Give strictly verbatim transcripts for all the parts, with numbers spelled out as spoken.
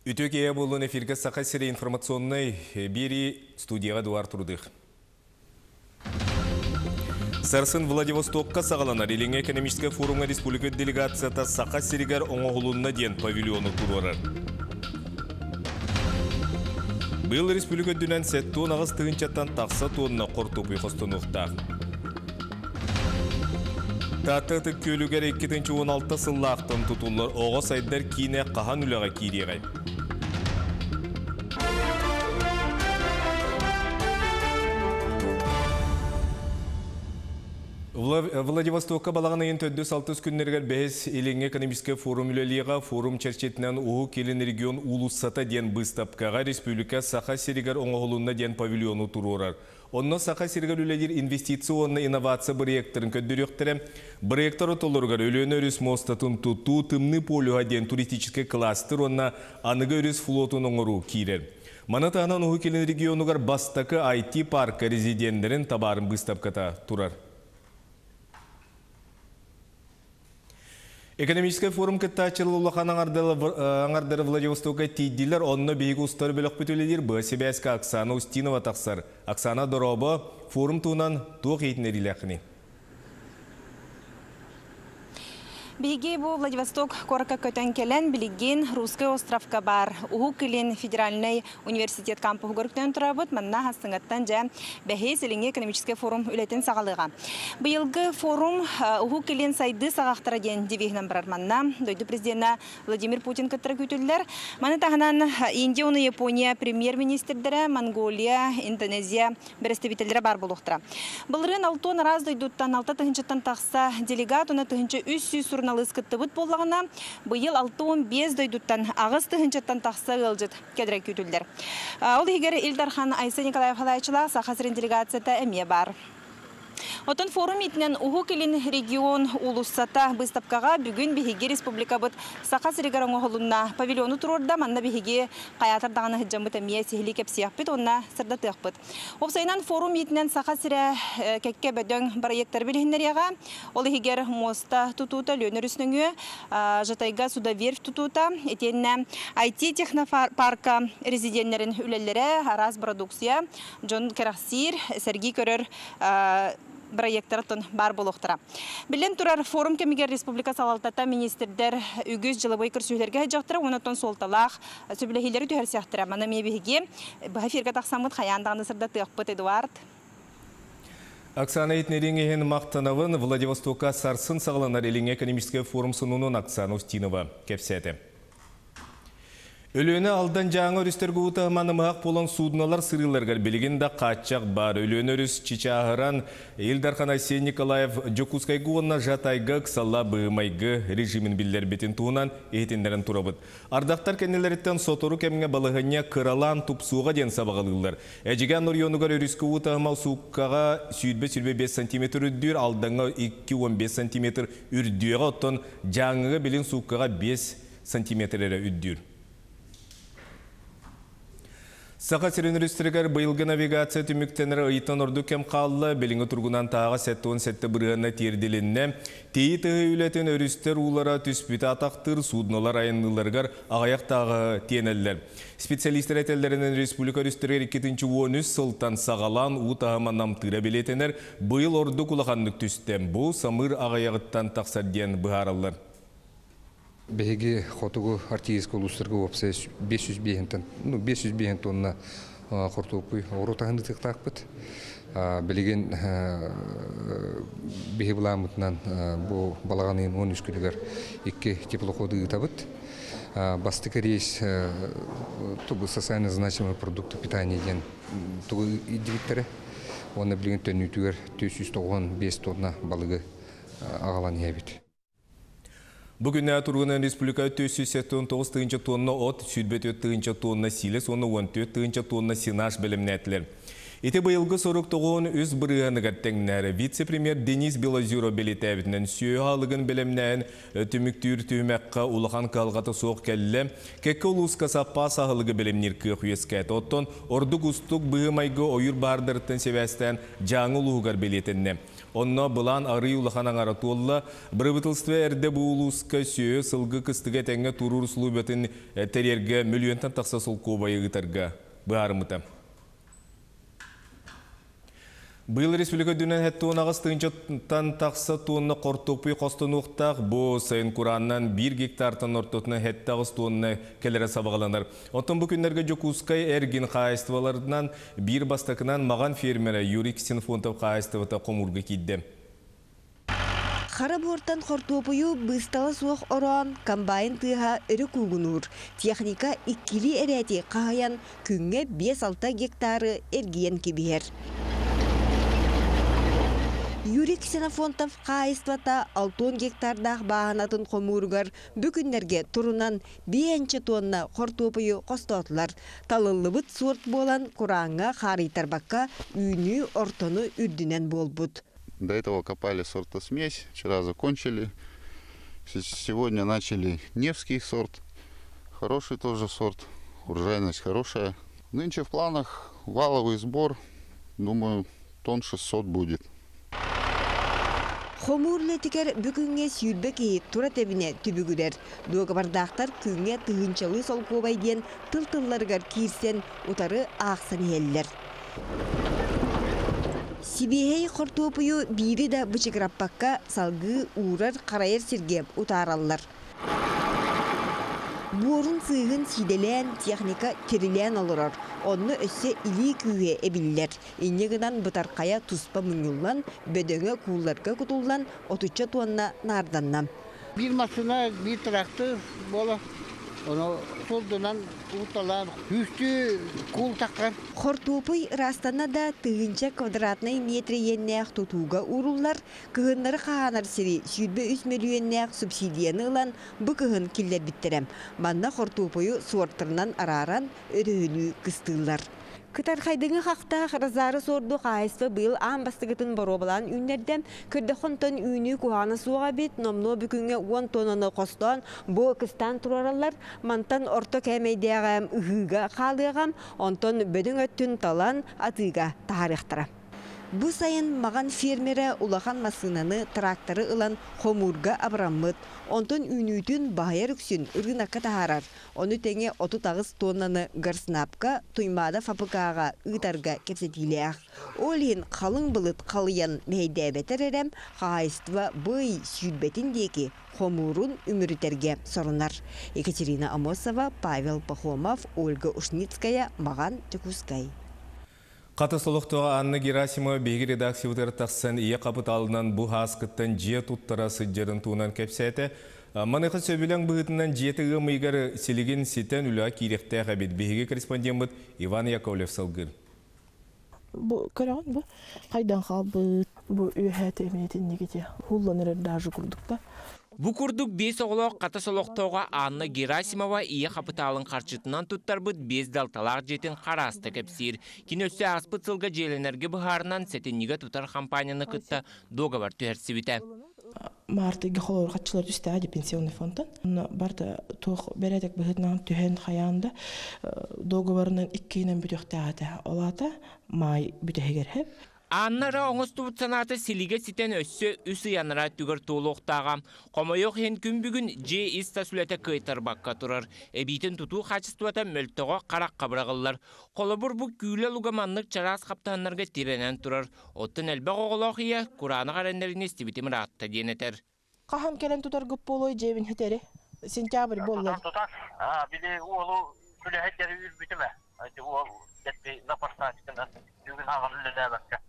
Үтөкея болуын эфирге сақа сире информационный бери студияға дуар тұрдық. Сарсын Владивостокка сағаланар елеңе экономический форумға республика делегацията сақа сиригер оңғылуына ден павильоны тұрорар. Бұл республика дүнен сәттуын ағыз тығынчаттан тақса туынна қорту бұйқыстынуқта. Татыты көлігер екі мың он алты сыллақтың тұтулар оғы сайдар кейіне қахан үліға кейдеғай. Владивостокка балағына ең төдді салтыз күннергер бәйіз елің экономический форум үлеліға форум чәрчетінен ұғы келін регион улуссата ден бұстапқаға республика сақа серігер оңғылуына ден павильону тұрорар. Онна сақа серігер үлелер инвестиционны инновация проекторын көддіректірі. Проектор отолырғар өлені өріс мостатын тұту тымны полюға ден туристический кластер онна анығы өріс флотын оңыру кейрер. Манатағынан ұғы келін регионуғар бастақы ай ти парка резидендерін табарын бұстапқата тұрар. Экономический форум кыттачылы улахан аңардары Владивостокка тейдилер, онны бейгі ұстары бөлік бүтіледер бұ Себяска Оксана Устинова тақсар. Оксана Доробы форум туынан тоқ ейтінер иләқіні. Биги бу Владивосток корка көтөн келен билигин Русский островка бар. Уху килин федеральный университет кампусы көрүктөн турабыт. Манна хастыңаттан жа бәхес илинге экономический форум үлетен сагалыга. Быйылгы форум уху килин сайды сагактара ден дивигнен барар манна. Дойду президент Владимир Путин кыттыра күтүлләр. Маны таханан Индия, Япония премьер-министрлери, Монголия, Индонезия представительдери бар булуктара. Былырын алтон раз дойдуттан алты тыгынчаттан такса делегат уна тыгынчы үч жүз сурна Лыскыттыбыт боллағына бұйыл алты он бес дойдуттан ағыз тыгынчаттан тақса ғылжыт кәдірек күтілдер. Ол егер Илдархан Айса Николаев Халайчыла сақасырын делегацията әме бар. Отын форум итінен ұғы келін регион улуссата бұстапқаға бүгін бігеге республика бұд сақа сірігер оңғылуына павильону тұрорда, манна бігеге қаятардағаны хыджан бұд әмия сихілі кәпсияқ бұд, онна сырда тұяқ бұд. Опсайынан форум итінен сақа сірі кәкке бәдөң проекттар білігіндер яға, ол егер моста тұтуыта лөнер үсніңі, жатайға суда верф тұтуыта, етеніне ай ти технопарка резиденлерін үлелері, араз продукция, Джон Керахсир, Сергей Көрер проекттарын бар болуқтыра. Білен тұрар форум кемегер республика салалтата министрдер үгіз жылы бой күрсүйлерге жақтыра, онаттон солталақ сөбілігілері түйер сияқтыра. Мана мебеге бұға тақсамыд қаяндағаны сырда тұяқпыт Эдуард. Оксана Итнереңген мақтанавын Владивостокка сарсын сағыланар елің экономический форум сынуның Оксана Устинова кепсеті. Өлөне алдан жаңы өрістергі ұтағыманымақ болан судыналар сырыларғар білігінде қатчақ бар. Өлөне өріс Чичағыран Илдархан Айсей Николаев Джокускайғы онна жатайғы қсалла бұғымайғы режимін білдер бетін туынан ехетіндерін тұрабыд. Ардақтар кәнелеріттен сотору кәміңе балығыне қыралан тұпсуға ден сабағалығылар. Әжіген нұрионығар өріскі ұтағымал суққаға сүйдбе-сүрбе бес сантиметр үрдір, алдыңға екі он бес сантиметр үрдіға оттын жаңығы білін суққаға бес сантиметрері үрдір. Сақа сиренерістірігер бұйылғы навигация түміктенері ұйттан орды кем қалылы, біліңі тұрғынан тағы сәтті он сәтті бұрғанына терделінне, тейі тығы үлетін өрістер ұлара түспіті атақтыр, судыналар айыныларғар ағаяқтағы тенелілер. Специалистер әтелдерінің республика өрістірігер екі мың он үч сылтан сағалан ұтағыман намтыра білетенер бұйыл орды құлағанлық түстен. Бұл самыр ағаяғыттан тақсар ден бұғаралар. Беги хотугу артистка улустарга опсе беш жүз бейінтен, ну беш жүз бейін тонна қортуқпы оротағынды тықтақпыт. Білеген беги бұламытынан бұл балағанын он үш күлігер екі теплоходы ұтабыт. Бастықы рейс тұғы социально значимый продукты питания ден тұғы идивиттері. Оны білеген төнітігер төрт жүз тоқсан бес тонна балығы ағалан ебет. Бүгінне тұрғынан республика төрт жүз сексен тоғыз тонна от, сүрбет тонна силес, оны он төрт тонна синаш білімін әтілер. Ити быйылгы сорок тоғуын үз бұрығанығат тәңнәрі вице-премьер Денис Белозюро белетәбітінен сүйі алығын білімнән түміктүр түймәққа улахан қалғаты соқ кәлі кәкі ұлысқа саппа сағылығы білімнер күйік үйескәт. Оттон ордық ұстық бұғымайғы ойыр бардырыттың севәстен жаңы ұлығығар белетінне. Онно бұлан ары улахан аңараты олла бірбітілстве әрді бұл ұлысқа сүйі сылғы кыстыға тәңі тұрыр сұлу бәтін тәрерге миллионтан тақса сол көбайы ғытарға бұғарымыта. Бұл республика дүнен әтті онағыз тыңчаттан тақса туынны қортопы қостын ұқтақ, бұл сайын Құраннан бір гектартын ортотына әтті ағыз туынны кәлері сабағаланар. Онтын бұл күндерге Жокускай әрген қайыстываларынан бір бастақынан маған фермері Юрий Ксенфонтов қайыстывата қомырғы кейді. Қара бортан қортопыю бұсталы суық оран комбайн тыға үрі күгінур. Техника иккілі әрәте қағаян күнге бес-алты гектары әргиен кебер. Юрий Ксенофонтов қайыстывата алтын гектардақ бағанатын қомурғар бүкіндерге тұрынан бейінші тонна қортопыю қостатылар. Талылыбыт сорт болан Құранға қаритарбаққа үйні ортону үрдінен болбуд. До этого копали сортосмесь, вчера закончили. Сегодня начали Невский сорт. Хороший тоже сорт, урожайность хорошая. Нынче в планах валовый сбор, думаю, тонн шестьсот будет. Хомурлы текер бүкінге сүйірбе кейіп тұра тәбіне түбігілер. Доғабардақтар күнге тұғынчалы сол көбайден тыл-тылларғар кейірсен ұтары ақсын елілер. Сибихей қортопыю бири да бычыграппаққа салғы урар қарайыр сергеп ұтаралар. Борын сыйғын сиделен техника терилен олырар. Онны өссе или күйе әбілілер. Инегінан бұтарқая тұспа мұңылан, бөдөңі кулларға күтулан, отуча туанна нарданнам. Bir masına, bir traktör, bola. Onu soldunan utalan, üstü kul takar. Қортопый растанна да тыгынча квадратный метр еннәк тутуга уруллар, кыгыннары қағанар сири сүйдбе үс миллионнәк субсидияны ылан бұ кыгын келлер біттерем. Банна қортопыю суарттырынан араран өрөөлүү кыстылар. Кытар хайдыңы хақта разары сорду қайысты бұл аң бастығытын боробалан үнерден көрді қонтын үйні куғаны суға бет, номно бүкінге он тонаны қостан бұл кыстан тұраралар, мантан орто кәмейдеғам үхіға қалығам, онтон бөдің өттін талан атыға тарихтыра. Бұл сайын маған фермері улахан масынаны тракторы ылан хомурга абраммыт, онтон үйнүйтін байыр үксін ұрғынаққа тағарар. Оны тәңе отыз тағыз тоннаны гарснапқа, туймада фабрикаға ұйтарға кепсетілеяқ. Олин қалың бұлыт қалыян мәйдәбетер әрем, қайыстыва бұй сүйдбетіндегі хомурун үмірітерге сорынар. Екатерина Амосова, Павел Пахомов, Ольга Ушницкая, маған Жокускай. Қаты солықтыға Анна Герасимова бейгі редакциялар тақсан ие қапыталынан бұл хасқыттан жие тұттара сыджарын туынан кәпсәті. Манықы сөбілен бұғытынан жетігі мұйғары селеген сетен үлі керекті ғабет бейгі корреспондент бұд Иван Яковлев салғыр. Бұл көріған бұл қайдан қал бұд, бұл үйәті әменетін негеде. Хулланыры дажы күрдік ба. Бу курдук бес оғылық қата солықтауға Анна Герасимова ие қапыталын қарчытынан тұттар бұд бес далталақ жетін қарасты кәпсир. Кен өсі аспыт сылға желенерге бұхарынан сәтеннігі тұтар компанияны күтті доғавар түәрсі біті. Мартыгы холор қатшылар түсті әді пенсионный фондтан. Барды тоқ бәрәдік бұғытынан түхен қаянда доғаварынан иккейінен бүтіқті әді. Олата май бүтігер хеп. Аннара оңыстуыт санаты силиге ситен өссі үсі яныра түгір туылуқтаға. Қомайоқ хен күн бүгін же иста сүләті көйтар баққа тұрар. Әбейтін тұту қачыстуата мөлтіға қарақ қабырағылар. Қолыбыр бұл күйлі лұғаманлық чарас қаптанларға тиренен тұрар. Оттын әлбәқ оғылақ ие Құраны қарендеріне стебетім ратты денетер. Қахам кәлін тұтар күп болуы жебін хетері? Сентябрь болылар. Біле олы күлі хеттері үрбітіме. Ол кетпей напарстатикінен үгін ағылы ләбәкке.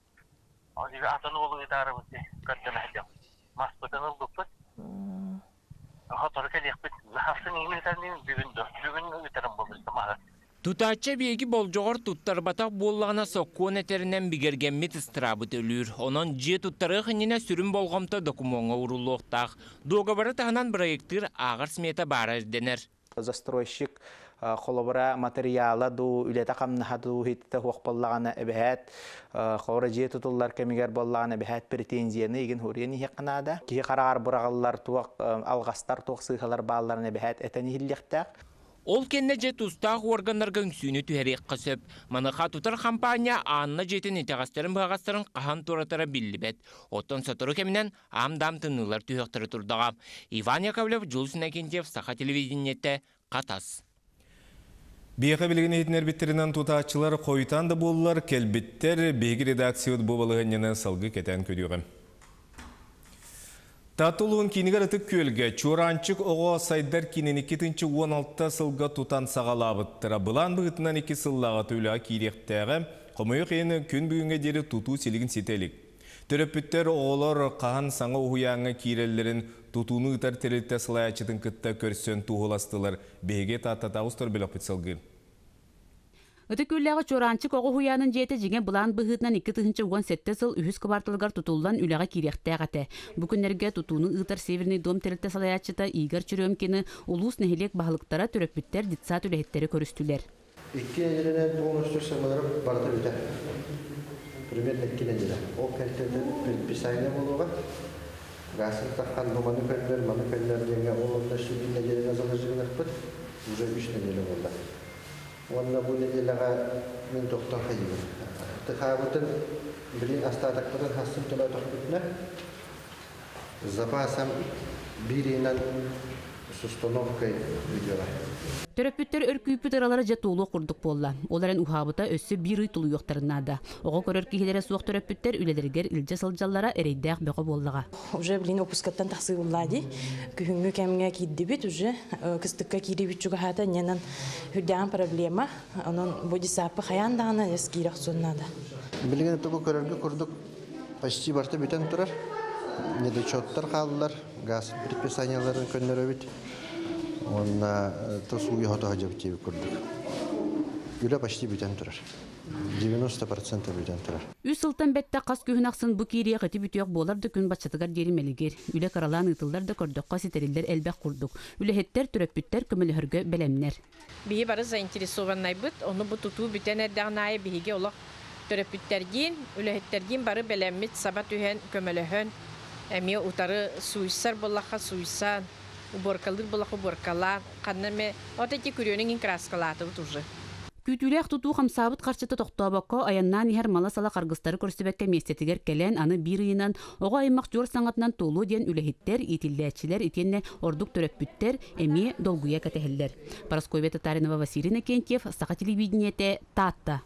Onu atını olu idare bitti. Kattana hacam. Maspıtan oldu put. Hatar keliyek bit. Hafsın iğne tane bugün de. Bugün iterim bu istemahar. Tutaçça begi boljoğor tuttar batak bollağına sokkun eterinden bigergenmet istrabıt ölür. Onun je tuttarı xinine sürüm bolğamta dokumonga urulluqtaq. Doğabara tahanan proyektir ağır smeta barar dener. Застройщик холобра материала ду үлете камнаха ду хитте хокполлагана эбет хора же тутуллар кемигер боллагана эбет претензияны иген хорени хекнада ки карар бурагаллар туак алгастар туак сыхалар баалларына эбет этени хиллектак. Ол кенне же тустақ органларға үңсүйіні түхерек қысып, маныға тұтар компания анна жетін етеғастарын бағастарын қахан тұратара білі бәд. Оттон сатыры кемінен амдам тынылар түхектірі тұрдыға. Иван Яковлев, Жулсын Акентьев, Саха телевидениетті Қатас. Бияқа білген етінер біттерінен тұтачылар қойтанды болылар, келбіттер бейгі редакцият болығыннен салғы кетен көдіғым. Татулуын кинигер ытык көлге, чуранчык оға сайдар кинен икетінші он алты сылға тутан сағалабыттыра. Бұлан бұғытынан екі сыллаға төліға кейректәғі, қомойық ені күн бүгінге дері туту селігін сетелік. Төрөппіттер оғылар қаған саңа ұхуяңы кейрелерін тутуыны ұтар терілтті сылаячытын күтті көрсен туғыластылар. Беге тататауыстыр біліп бұтсылғын. Ыты күлләгы чоранчык оғы хуянын жете жеген бұлан бұғытынан екі тысяча он сетте сыл үхіз кыбартылығар тұтылдан үләға керектәғаты. Бүкінлерге тұтуының ұтар Северный дом терілті салаячыта игар чүрөмкені улус нәхелек бағылықтара төрөппіттер дитсат үләхеттері көрістілер. Икки нәжерінен полностью самаларып барты үті. Примерно икки нәжері. Ол кәлтерді предписание болуға. Ғасыр таққан доманы көлдер, маны көлдер денге олында шүбін нәжерін азалы жығын ақпыт. Уже үш нәжері болды. Онна бұл неделаға мен доқтан қайымын. Тұхабытын білін астатақпыдан хасын тұла тоқпытына запасам бірінен сустановкай видеоға. Төрөппүттер өркүйпүт аралары жатуулу курдук болла. Оларын ухабыта өссө бир ый тулу yoqtarınada. Ого көрөр кихилере суак төрөппүттер үлелергер илже сылжаллара эрейдәк бөгө боллага. Уже блин опускаттан таксы буллади. Күнгө кемге киддибит уже кыстыкка кирибит чуга хата ненен хүдән проблема. Анын бодисапы хаяндагына эскирак соннада. Билген тубу көрөргө курдук почти барты бүтән турар. Недочеттар калдылар. Газ предписанияларын көннөрөбүт. Он то суя хата хаҗып тиб күрдек. Юля почти бүтән турар. девяносто процентов бүтән турар. Үс сылтан бетте кас күһүнаксын бу кирия гыты бүтөк боларды күн бачатыгар деримелигер. Үле каралан ытылдар да көрдөк каситерилдер элбек курдук. Үлехеттер төрөппүттер көмөлөргө белемнер. Бии бары заинтересованный бит, оны бу туту бүтән эддәгнай биге олак төрөппүттердин, үлехеттердин бары белеммит сабат үһен көмөлөһөн. Эми утары суйсар боллаха суйсан. Уборкалыр булах уборкалар, каннаме отеки күрөнүн краскалаты уже. Күтүлек туту хамсабыт карчыты токтобокко аяннан ихер мала сала каргыстары көрсөбекке местетигер келен аны бир ыйынан ого аймак жор саңатынан толуу ден үлехиттер, итиллечилер, итенне ордук төрөппүттер эми долгуя катехеллер. Парасковия Татаринова, Василий Акентьев, Саха телевидениете, Татта.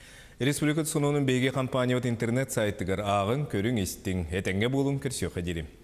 Республика Сунунун беги компания интернет сайтыгар агын көрүң истиң. Этенге болун кирсөкө дирим.